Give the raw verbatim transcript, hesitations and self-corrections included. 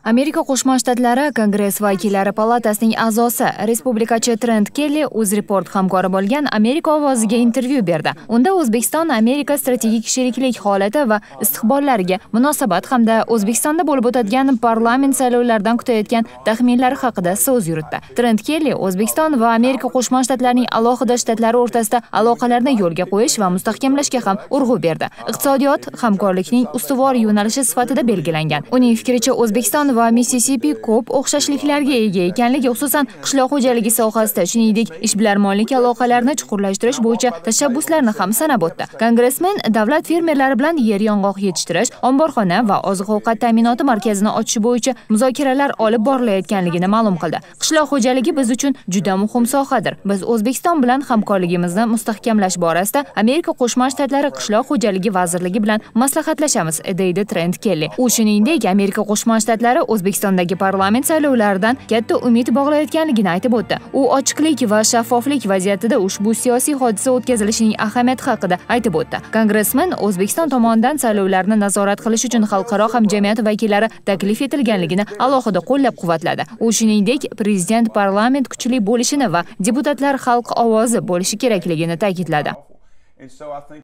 Amerika Qo'shma Shtatlari Kongress vakillari palatasining a'zosi, respublikachi Trent Kelly UzReport hamkori bo'lgan Amerika ovoziga intervyu berdi. Unda O'zbekiston Amerika strategik sheriklik holati va istiqbollariga munosabat hamda O'zbekistonda bo'lib o'tadigan parlament saylovlaridan kutayotgan taxminlari haqida so'z yuritdi. Trent Kelly O'zbekiston va Amerika Qo'shma Shtatlarining alohida shtatlari o'rtasida aloqalarni yo'lga qo'yish va mustahkamlashga ham urg'u berdi. Iqtisodiyot hamkorlikning ustuvor yo'nalishi sifatida belgilangan. Uning fikricha, O'zbekiston va Missisipi ko'p o'xshashliklarga ega ekanligi, xususan qishloq xo'jaligi sohasida, shuningdek, ishbilarmonlik aloqalarini chuqurlashtirish bo'yicha tashabbuslarni ham sanab o'tdi. Kongressmen davlat fermerlari bilan yer yong'oq yetishtirish, omborxona va oziq-ovqat ta'minoti markazini ochish bo'yicha muzokaralar olib borilayotganligini ma'lum qildi. Qishloq xo'jaligi biz uchun juda muhim sohadir. Biz O'zbekiston bilan hamkorligimizni mustahkamlash borasida Amerika Qo'shma Shtatlari qishloq xo'jaligi vazirligi bilan maslahatlashamiz, deydi Trent Kelly. U shuningdek, Amerika Qo'shma Shtatlari O'zbekistondagi parlament saylovlaridan katta umid bog'layotganligini aytib o'tdi. U ochiqlik va shaffoflik vaziyatida ushbu siyosiy hodisa o'tkazilishining ahamiyati haqida aytib o'tdi. Kongressmen O'zbekiston tomonidan saylovlarni nazorat qilish uchun xalqaro hamjamiyat vakillari taklif etilganligini alohida qo'llab-quvvatladi. U shuningdek, prezident parlament kuchli bo'lishini va deputatlar xalq ovozi bo'lishi kerakligini ta'kidladi.